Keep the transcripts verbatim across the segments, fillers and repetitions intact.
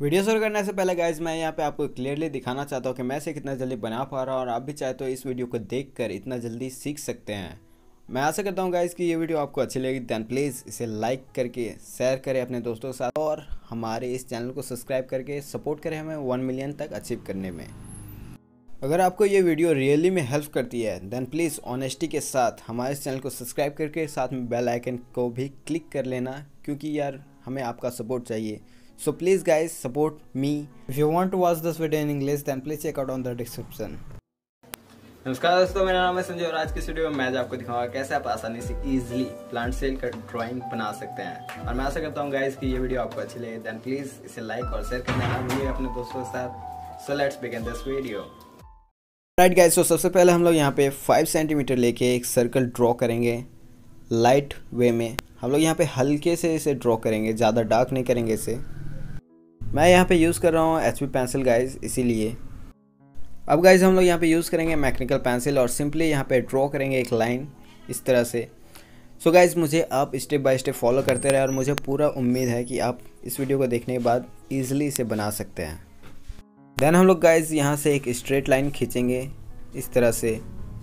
Video शुरू करने से पहले गाइज मैं यहाँ पे आपको क्लियरली दिखाना चाहता हूँ कि मैं इसे कितना जल्दी बना पा रहा हूँ और आप भी चाहे तो इस वीडियो को देखकर इतना जल्दी सीख सकते हैं। मैं आशा करता हूँ गाइज कि ये वीडियो आपको अच्छी लगेगी। दैन प्लीज़ इसे लाइक करके शेयर करें अपने दोस्तों के साथ और हमारे इस चैनल को सब्सक्राइब करके सपोर्ट करें हमें वन मिलियन तक अचीव करने में। अगर आपको ये वीडियो रियली में हेल्प करती है दैन प्लीज़ ऑनेस्टी के साथ हमारे इस चैनल को सब्सक्राइब करके साथ में बेल आइकन को भी क्लिक कर लेना, क्योंकि यार हमें आपका सपोर्ट चाहिए। So please guys support me. If you want to watch this video in English then please check out on the description. नमस्कार दोस्तों, मेरा नाम है संजय और आज की वीडियो में मैं आज आपको दिखाऊंगा कैसे आप आसानी से इजीली प्लांट सेल का ड्राइंग बना सकते हैं। और मैं आशा करता हूँ गाइस कि ये वीडियो आपको अच्छी लगे। देन प्लीज इसे लाइक और शेयर करना ना भूलिए अपने दोस्तों के साथ। So let's begin this video. Right guys, तो सबसे पहले हम लोग यहाँ पे फाइव सेंटीमीटर लेके एक सर्कल ड्रॉ करेंगे लाइट वे में। हम लोग यहाँ पे हल्के से इसे ड्रॉ करेंगे, ज़्यादा डार्क नहीं करेंगे इसे। मैं यहाँ पे यूज़ कर रहा हूँ एच बी पेंसिल गाइज, इसीलिए। अब गाइज हम लोग यहाँ पे यूज़ करेंगे मैकेनिकल पेंसिल और सिंपली यहाँ पे ड्रॉ करेंगे एक लाइन इस तरह से। सो so गाइज मुझे आप स्टेप बाय स्टेप फॉलो करते रहे और मुझे पूरा उम्मीद है कि आप इस वीडियो को देखने के बाद ईजिली इसे बना सकते हैं। देन हम लोग गाइज यहाँ से एक स्ट्रेट लाइन खींचेंगे इस तरह से।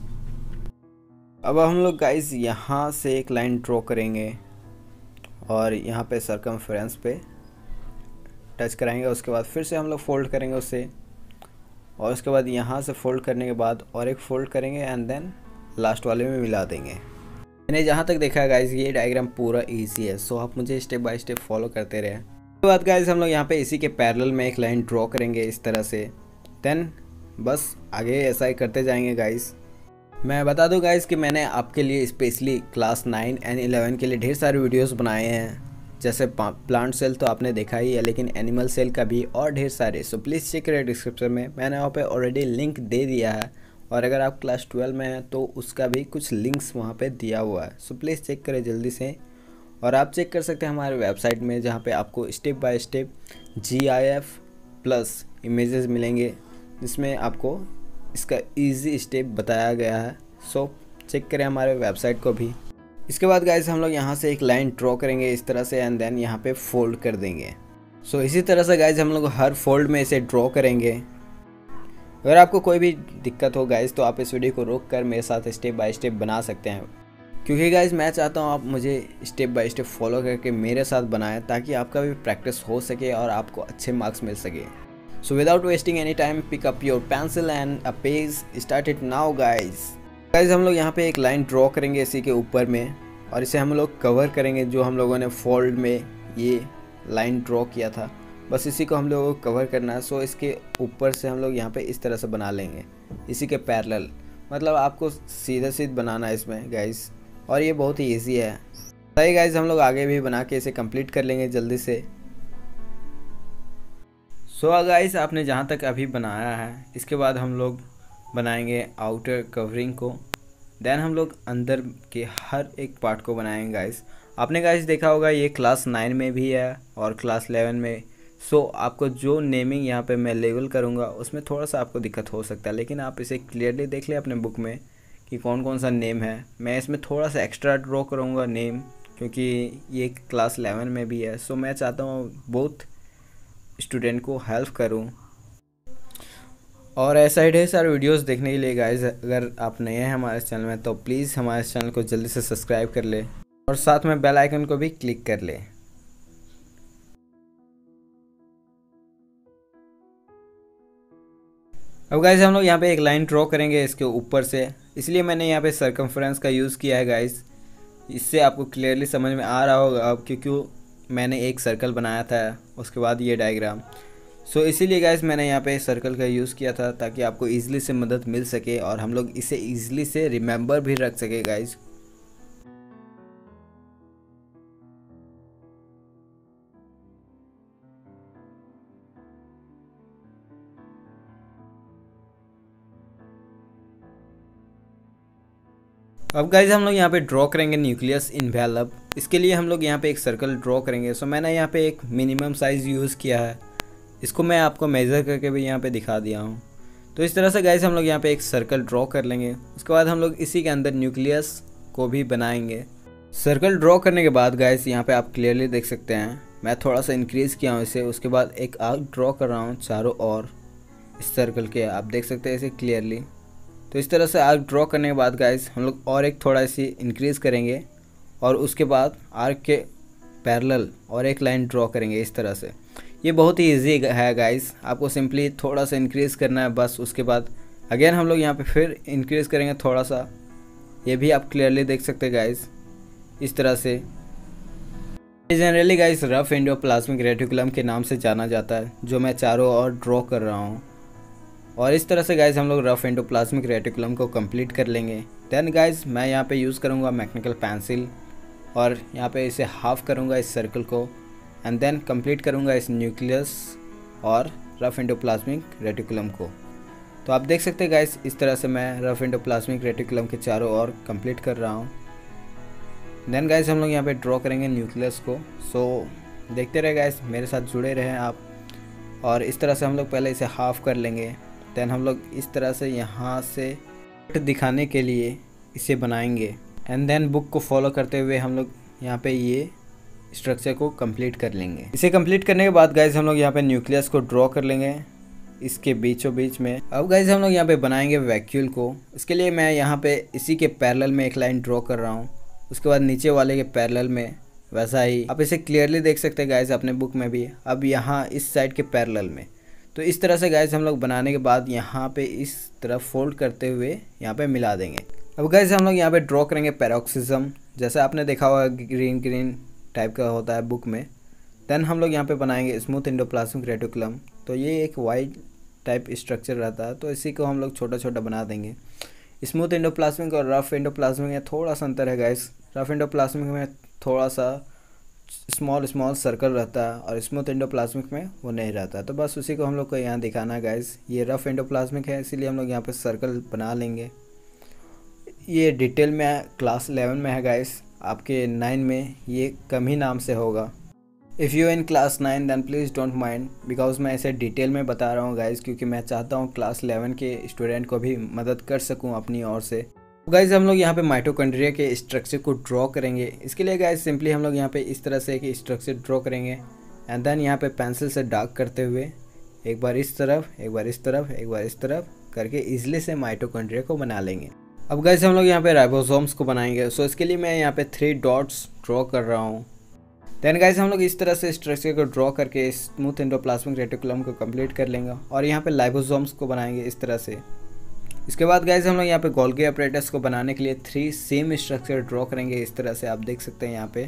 अब हम लोग गाइज यहाँ से एक लाइन ड्रॉ करेंगे और यहाँ पे सर्कमफ्रेंस पे टच कराएंगे। उसके बाद फिर से हम लोग फोल्ड करेंगे उसे और उसके बाद यहाँ से फोल्ड करने के बाद और एक फोल्ड करेंगे एंड देन लास्ट वाले में मिला देंगे। मैंने जहाँ तक देखा है गाइज ये डायग्राम पूरा इजी है, सो आप मुझे स्टेप बाय स्टेप फॉलो करते रहे। उसके बाद गाइज हम लोग यहाँ पे इसी के पैरेलल में एक लाइन ड्रॉ करेंगे इस तरह से। देन बस आगे ऐसा ही करते जाएंगे गाइज। मैं बता दूँ गाइज कि मैंने आपके लिए specially class nine and eleven के लिए ढेर सारे वीडियोज़ बनाए हैं। जैसे प्लांट सेल तो आपने देखा ही है, लेकिन एनिमल सेल का भी और ढेर सारे। सो प्लीज़ चेक करें डिस्क्रिप्शन में, मैंने वहाँ पे ऑलरेडी लिंक दे दिया है। और अगर आप क्लास ट्वेल्व में हैं तो उसका भी कुछ लिंक्स वहाँ पे दिया हुआ है। सो प्लीज़ चेक करें जल्दी से। और आप चेक कर सकते हैं हमारे वेबसाइट में, जहाँ पे आपको step by step G I F plus images मिलेंगे, जिसमें आपको इसका ईजी स्टेप बताया गया है। सो चेक करें हमारे वेबसाइट को भी। इसके बाद गाइस हम लोग यहाँ से एक लाइन ड्रॉ करेंगे इस तरह से एंड देन यहाँ पे फोल्ड कर देंगे। सो so, इसी तरह से गाइस हम लोग हर फोल्ड में इसे ड्रॉ करेंगे। अगर आपको कोई भी दिक्कत हो गाइस तो आप इस वीडियो को रोक कर मेरे साथ स्टेप बाय स्टेप बना सकते हैं, क्योंकि गाइस मैं चाहता हूँ आप मुझे स्टेप बाय स्टेप फॉलो करके मेरे साथ बनाएं, ताकि आपका भी प्रैक्टिस हो सके और आपको अच्छे मार्क्स मिल सके। So without wasting any time pick up your pencil and a page, start it now guys. Guys हम लोग यहाँ पे एक लाइन ड्रॉ करेंगे इसी के ऊपर में और इसे हम लोग कवर करेंगे। जो हम लोगों ने फोल्ड में ये लाइन ड्रॉ किया था, बस इसी को हम लोगों को कवर करना है। सो इसके ऊपर से हम लोग यहाँ पे इस तरह से बना लेंगे इसी के पैरेलल, मतलब आपको सीधा सीधा बनाना है इसमें गाइस, और ये बहुत ही ईजी है। सही गाइस, हम लोग आगे भी बना के इसे कंप्लीट कर लेंगे जल्दी से। सो गाइस आपने जहाँ तक अभी बनाया है, इसके बाद हम लोग बनाएंगे आउटर कवरिंग को। देन हम लोग अंदर के हर एक पार्ट को बनाएंगे गाइस। आपने गाइस देखा होगा ये क्लास नाइन में भी है और क्लास इलेवन में। सो आपको जो नेमिंग यहाँ पे मैं लेवल करूँगा उसमें थोड़ा सा आपको दिक्कत हो सकता है, लेकिन आप इसे क्लियरली देख लें अपने बुक में कि कौन कौन सा नेम है। मैं इसमें थोड़ा सा एक्स्ट्रा ड्रॉ करूँगा नेम, क्योंकि ये क्लास इलेवन में भी है। सो मैं चाहता हूँ बहुत स्टूडेंट को हेल्प करूँ। और ऐसा ही ढेर सारे वीडियोस देखने के लिए गाइस, अगर आप नए हैं हमारे चैनल में तो प्लीज़ हमारे चैनल को जल्दी से सब्सक्राइब कर ले और साथ में बेल आइकन को भी क्लिक कर ले। अब गाइस हम लोग यहाँ पे एक लाइन ड्रॉ करेंगे इसके ऊपर से, इसलिए मैंने यहाँ पे सर्कमफ्रेंस का यूज़ किया है गाइस। इससे आपको क्लियरली समझ में आ रहा होगा अब, क्योंकि मैंने एक सर्कल बनाया था उसके बाद ये डायग्राम। सो so, इसीलिए गाइस मैंने यहाँ पे सर्कल का यूज़ किया था, ताकि आपको ईजिली से मदद मिल सके और हम लोग इसे ईजिली से रिमेंबर भी रख सके गाइस। अब गाइस हम लोग यहाँ पे ड्रॉ करेंगे न्यूक्लियस इन्वेलप। इसके लिए हम लोग यहाँ पे एक सर्कल ड्रॉ करेंगे। सो so, मैंने यहाँ पे एक मिनिमम साइज़ यूज़ किया है, इसको मैं आपको मेज़र करके भी यहाँ पे दिखा दिया हूँ। तो इस तरह से गाइस हम लोग यहाँ पे एक सर्कल ड्रॉ कर लेंगे। उसके बाद हम लोग इसी के अंदर न्यूक्लियस को भी बनाएंगे। सर्कल ड्रॉ करने के बाद गाइस यहाँ पे आप क्लियरली देख सकते हैं मैं थोड़ा सा इंक्रीज़ किया हूँ इसे। उसके बाद एक आर्क ड्रॉ कर रहा हूँ चारों ओर इस सर्कल के, आप देख सकते हैं इसे क्लियरली। तो इस तरह से आर्क ड्रॉ करने के बाद गाइस हम लोग और एक थोड़ा सी इंक्रीज़ करेंगे और उसके बाद आर्क के पैरेलल और एक लाइन ड्रॉ करेंगे इस तरह से। ये बहुत ही इजी है गाइस, आपको सिंपली थोड़ा सा इंक्रीज़ करना है बस। उसके बाद अगेन हम लोग यहाँ पे फिर इंक्रीज़ करेंगे थोड़ा सा, ये भी आप क्लियरली देख सकते हैं गाइस इस तरह से। Generally guys rough endoplasmic reticulum के नाम से जाना जाता है, जो मैं चारों ओर ड्रॉ कर रहा हूँ। और इस तरह से गाइस हम लोग रफ एंडोप्लाज्मिक रेटिकुलम को कंप्लीट कर लेंगे। देन गाइस मैं यहाँ पे यूज़ करूँगा मैकेनिकल पेंसिल और यहाँ पे इसे हाफ करूँगा इस सर्कल को, एंड देन कंप्लीट करूँगा इस न्यूक्लियस और रफ एंडोप्लाज्मिक रेटिकुलम को। तो आप देख सकते हैं गाइस इस तरह से मैं रफ एंडोप्लाज्मिक रेटिकुलम के चारों ओर कंप्लीट कर रहा हूँ। देन गाइस हम लोग यहाँ पे ड्रॉ करेंगे न्यूक्लियस को। सो देखते रहे गाइस, मेरे साथ जुड़े रहें आप। और इस तरह से हम लोग पहले इसे हाफ कर लेंगे। देन हम लोग इस तरह से यहाँ से दिखाने के लिए इसे बनाएंगे, एंड देन बुक को फॉलो करते हुए हम लोग यहाँ पे ये स्ट्रक्चर को कंप्लीट कर लेंगे। इसे कंप्लीट करने के बाद गाइस हम लोग यहाँ पे न्यूक्लियस को ड्रॉ कर लेंगे इसके बीचों बीच में। अब गाइस हम लोग यहाँ पे बनाएंगे वैक्यूल को। इसके लिए मैं यहाँ पे इसी के पैरेलल में एक लाइन ड्रॉ कर रहा हूँ, उसके बाद नीचे वाले के पैरेलल में वैसा ही आप इसे क्लियरली देख सकते हैं गाइस अपने बुक में भी। अब यहाँ इस साइड के पैरेलल में, तो इस तरह से गाइस हम लोग बनाने के बाद यहाँ पे इस तरफ फोल्ड करते हुए यहाँ पे मिला देंगे। अब गाइस हम लोग यहाँ पे ड्रॉ करेंगे पैरोक्सिज्म, जैसे आपने देखा हुआ ग्रीन ग्रीन टाइप का होता है बुक में। देन हम लोग यहाँ पे बनाएंगे स्मूथ एंडोप्लाज्मिक रेटिकुलम। तो ये एक वाइट टाइप स्ट्रक्चर रहता है, तो इसी को हम लोग छोटा छोटा बना देंगे। स्मूथ एंडोप्लाज्मिक और रफ एंडोप्लाज्मिक में थोड़ा सा अंतर है गाइस। रफ एंडोप्लाज्मिक में थोड़ा सा स्मॉल स्मॉल सर्कल रहता है और स्मूथ एंडोप्लाज्मिक में वो नहीं रहता है। तो बस उसी को हम लोग को यहाँ दिखाना है गाइस। ये रफ एंडोप्लाज्मिक है, इसीलिए हम लोग यहाँ पे सर्कल बना लेंगे। ये डिटेल में क्लास इलेवन में है गाइस, आपके नाइन में ये कम ही नाम से होगा। If you in class nine then please don't mind, because मैं इसे डिटेल में बता रहा हूँ गाइस, क्योंकि मैं चाहता हूँ क्लास इलेवन के स्टूडेंट को भी मदद कर सकूँ अपनी ओर से। गाइस हम लोग यहाँ पे माइटोकॉन्ड्रिया के स्ट्रक्चर को ड्रॉ करेंगे। इसके लिए गाइस सिंपली हम लोग यहाँ पे इस तरह से एक स्ट्रक्चर ड्रॉ करेंगे, एंड देन यहाँ पे पेंसिल से डार्क करते हुए एक बार इस तरफ, एक बार इस तरफ, एक बार इस तरफ करके इजली से माइटोकॉन्ड्रिया को बना लेंगे। अब गाइस हम लोग यहाँ पे राइबोसोम्स को बनाएंगे। सो इसके लिए मैं यहाँ पे थ्री डॉट्स ड्रॉ कर रहा हूँ। देन गाइस हम लोग इस तरह से स्ट्रक्चर को ड्रॉ करके स्मूथ एंडोप्लाज्मिक रेटिकुलम को कंप्लीट कर लेंगे और यहाँ पे लाइबोसोम्स को बनाएंगे इस तरह से। इसके बाद गाइस हम लोग यहाँ पे गोल्गी अपरेटस को बनाने के लिए थ्री सेम स्ट्रक्चर ड्रॉ करेंगे इस तरह से, आप देख सकते हैं यहाँ पे,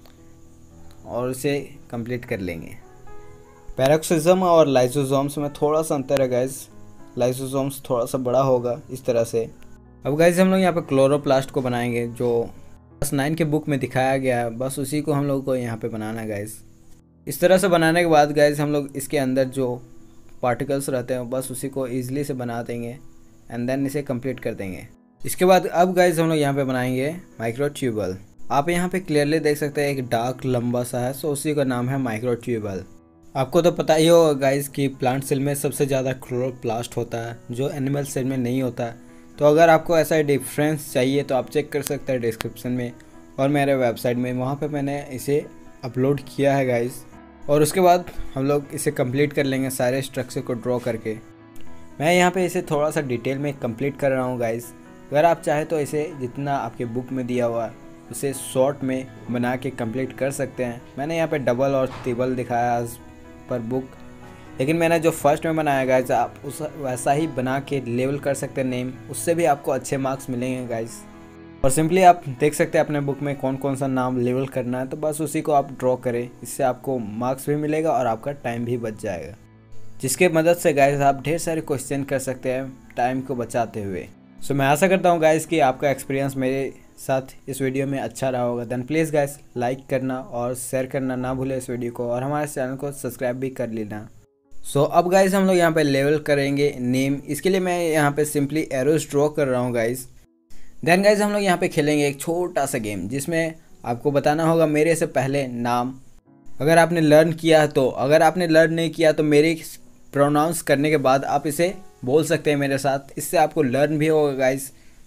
और इसे कंप्लीट कर लेंगे। पैरोक्सिज्म और लाइसोसोम्स में थोड़ा सा अंतर है गाइस, लाइसोसोम्स थोड़ा सा बड़ा होगा इस तरह से। अब गाइस हम लोग यहाँ पे क्लोरोप्लास्ट को बनाएंगे, जो क्लास नाइन के बुक में दिखाया गया है, बस उसी को हम लोग को यहाँ पे बनाना है गाइस। इस तरह से बनाने के बाद गाइस हम लोग इसके अंदर जो पार्टिकल्स रहते हैं बस उसी को ईजिली से बना देंगे, एंड देन इसे कंप्लीट कर देंगे। इसके बाद अब गाइस हम लोग यहाँ पे बनाएंगे माइक्रोट्यूबल। आप यहाँ पे क्लियरली देख सकते हैं एक डार्क लंबा सा है, सो उसी का नाम है माइक्रोट्यूबल। आपको तो पता ही होगा गाइस कि प्लांट सेल में सबसे ज़्यादा क्लोरोप्लास्ट होता है, जो एनिमल सेल में नहीं होता है। तो अगर आपको ऐसा डिफरेंस चाहिए तो आप चेक कर सकते हैं डिस्क्रिप्शन में और मेरे वेबसाइट में, वहाँ पे मैंने इसे अपलोड किया है गाइस। और उसके बाद हम लोग इसे कंप्लीट कर लेंगे सारे स्ट्रक्चर को ड्रॉ करके। मैं यहाँ पे इसे थोड़ा सा डिटेल में कंप्लीट कर रहा हूँ गाइस। अगर आप चाहे तो इसे जितना आपके बुक में दिया हुआ है उसे शॉर्ट में बना के कंप्लीट कर सकते हैं। मैंने यहाँ पे डबल और ट्रिपल दिखाया पर बुक, लेकिन मैंने जो फर्स्ट में बनाया गाइस आप उस वैसा ही बना के लेवल कर सकते हैं नेम, उससे भी आपको अच्छे मार्क्स मिलेंगे गाइस। और सिंपली आप देख सकते हैं अपने बुक में कौन कौन सा नाम लेवल करना है, तो बस उसी को आप ड्रॉ करें, इससे आपको मार्क्स भी मिलेगा और आपका टाइम भी बच जाएगा, जिसके मदद से गाइस आप ढेर सारे क्वेश्चन कर सकते हैं टाइम को बचाते हुए। सो मैं आशा करता हूँ गाइस कि आपका एक्सपीरियंस मेरे साथ इस वीडियो में अच्छा रहा होगा। देन प्लीज़ गाइस लाइक करना और शेयर करना ना भूलें इस वीडियो को, और हमारे चैनल को सब्सक्राइब भी कर लेना। सो so, अब गाइस हम लोग यहाँ पे लेवल करेंगे नेम। इसके लिए मैं यहाँ पे सिंपली एरोस ड्रॉ कर रहा हूँ गाइस। देन गाइस हम लोग यहाँ पे खेलेंगे एक छोटा सा गेम, जिसमें आपको बताना होगा मेरे से पहले नाम। अगर आपने लर्न किया तो, अगर आपने लर्न नहीं किया तो मेरे प्रोनाउंस करने के बाद आप इसे बोल सकते हैं मेरे साथ। इससे आपको लर्न भी होगा गाइस,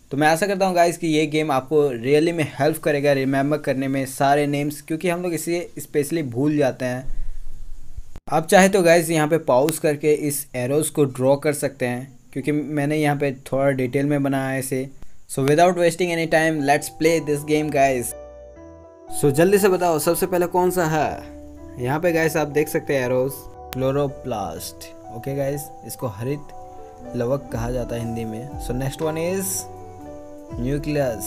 तो मैं आशा करता हूँ गाइस कि ये गेम आपको रियली में हेल्प करेगा रिमेम्बर करने में सारे नेम्स, क्योंकि हम लोग इसे स्पेशली भूल जाते हैं। आप चाहे तो गाइस यहाँ पे पॉज करके इस एरोज को ड्रॉ कर सकते हैं, क्योंकि मैंने यहाँ पे थोड़ा डिटेल में बनाया है इसे। So without wasting any time let's play this game guys. So जल्दी से बताओ सबसे पहले कौन सा है। यहाँ पे गाइस आप देख सकते हैं एरोज, क्लोरोप्लास्ट। ओके गाइस, इसको हरित लवक कहा जाता है हिंदी में। So next one is nucleus,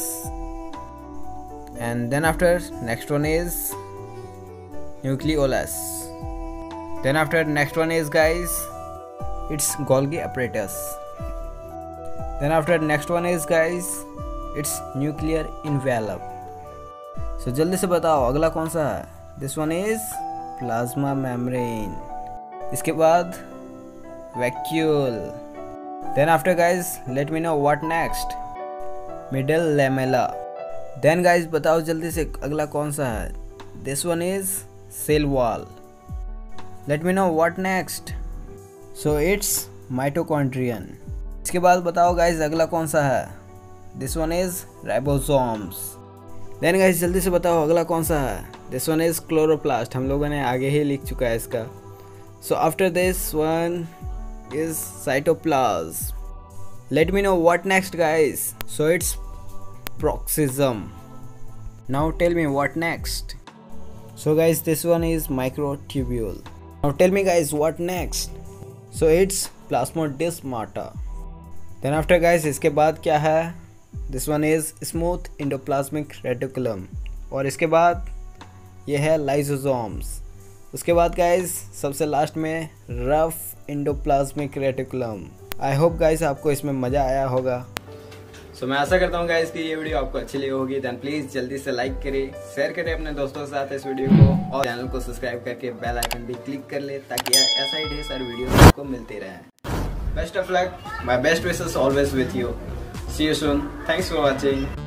and then after next one is nucleolus. Then after next one is guys, it's Golgi apparatus. Then after next one is guys, it's nuclear envelope. So जल्दी से बताओ अगला कौन सा है। This one is plasma membrane. इसके बाद vacuole. Then after guys, let me know what next. Middle lamella. Then guys बताओ जल्दी से अगला कौन सा है। This one is cell wall. Let me know what next. So it's mitochondrion. इसके बाद बताओ गाइज अगला कौन सा है। This one is ribosomes. Then guys जल्दी से बताओ अगला कौन सा है। This one is chloroplast. हम लोगों ने आगे ही लिख चुका है इसका। So after this one is cytoplasm. Let me know what next guys. So it's peroxisome. Now tell me what next. So guys this one is microtubule. Now tell me guys what next. So it's plasmodesmata. Then after guys इसके बाद क्या है। This one is smooth endoplasmic reticulum. और इसके बाद ये है lysosomes. उसके बाद guys सबसे लास्ट में rough endoplasmic reticulum. I hope guys आपको इसमें मज़ा आया होगा। सो so, मैं आशा करता हूँ गाइस कि ये वीडियो आपको अच्छी लगी होगी। देन प्लीज जल्दी से लाइक करें, शेयर करें अपने दोस्तों के साथ इस वीडियो को, और चैनल को सब्सक्राइब करके बेल आइकन भी क्लिक कर ले, ताकि ऐसा ही ढेर सारे वीडियो आपको मिलते रहें। Best of luck, my best wishes always with you. See you soon, thanks for watching.